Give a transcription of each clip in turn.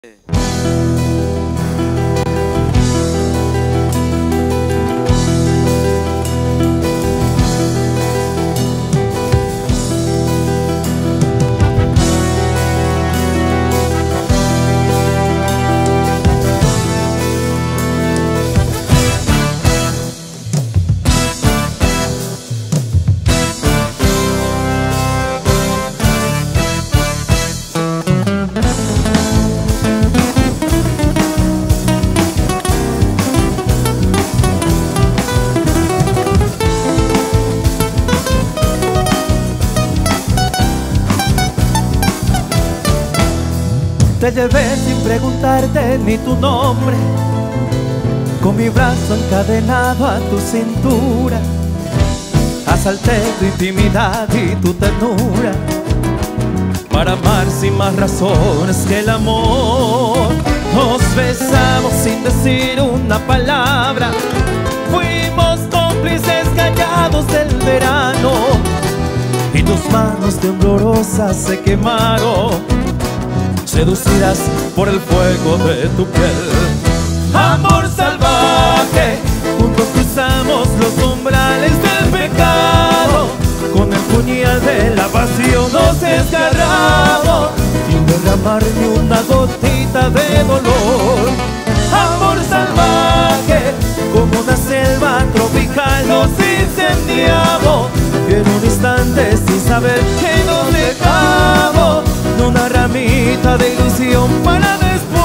Te llevé sin preguntarte ni tu nombre, con mi brazo encadenado a tu cintura. Asalté tu intimidad y tu ternura para amar sin más razones que el amor. Nos besamos sin decir una palabra, fuimos cómplices callados del verano, y tus manos temblorosas se quemaron, seducidas por el fuego de tu piel. Amor salvaje, juntos cruzamos los umbrales del pecado, con el puñal de la pasión nos desgarramos, sin derramar ni una gotita de dolor. Amor salvaje, como una selva tropical nos incendiamos, y en un instante sin saber que nos dejamos, una ramita de ilusión para después.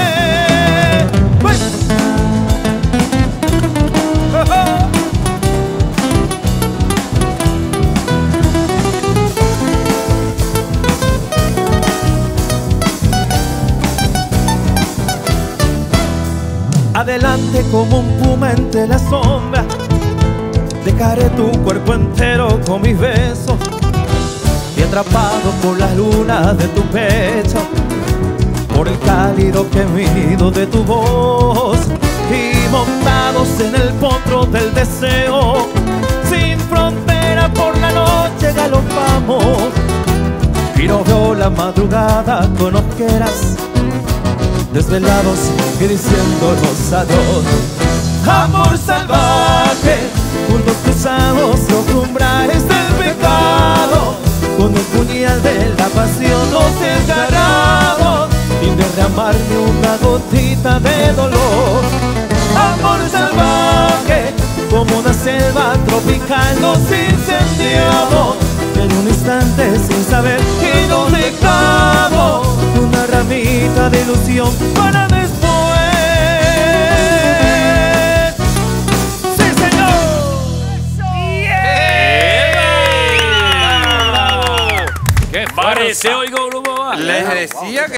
Adelante como un puma entre la sombra, dejaré tu cuerpo entero con mis besos, y atrapado por la luna de tu pecho, por el cálido gemido de tu voz, y montados en el potro del deseo, sin frontera por la noche galopamos, y nos veo la madrugada con ojeras, desvelados y diciéndonos adiós. Amor salvaje, juntos cruzamos los umbrales del pecado, con el puñal de la pasión nos desgarramos, sin derramar ni una gotita de dolor. Amor salvaje, como una selva tropical nos incendiamos, en un instante sin saber que nos dejamos, una ramita de ilusión para después. ¡Sí, señor! ¿Qué parece, oigo, Grupo? Les decía que